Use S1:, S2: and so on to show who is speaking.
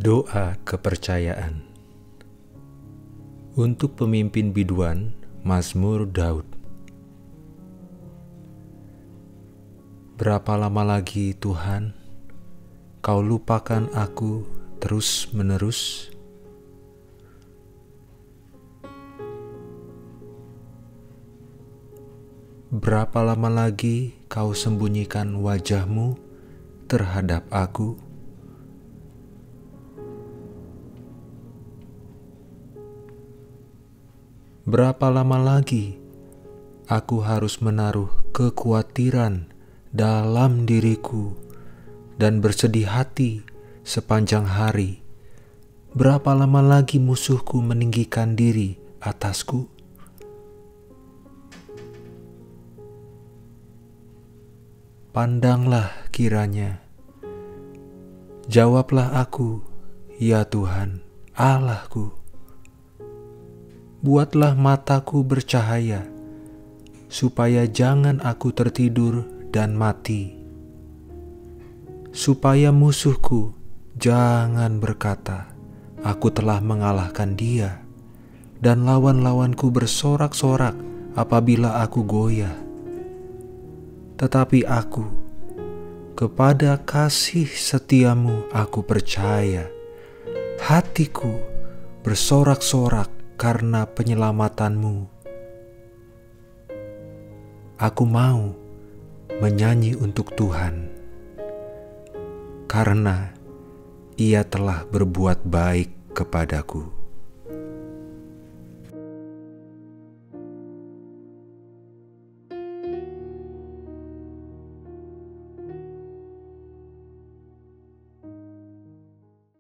S1: Doa kepercayaan untuk pemimpin biduan. Mazmur Daud. Berapa lama lagi Tuhan, Kau lupakan aku terus-menerus? Berapa lama lagi Kau sembunyikan wajah-Mu terhadap aku? Berapa lama lagi aku harus menaruh kekhawatiran dalam diriku dan bersedih hati sepanjang hari? Berapa lama lagi musuhku meninggikan diri atasku? Pandanglah kiranya, jawablah aku, ya Tuhan, Allahku. Buatlah mataku bercahaya, supaya jangan aku tertidur dan mati. Supaya musuhku jangan berkata, aku telah mengalahkan dia, dan lawan-lawanku bersorak-sorak apabila aku goyah. Tetapi aku, kepada kasih setiamu aku percaya. Hatiku bersorak-sorak karena penyelamatanmu. Aku mau menyanyi untuk Tuhan, karena Ia telah berbuat baik kepadaku.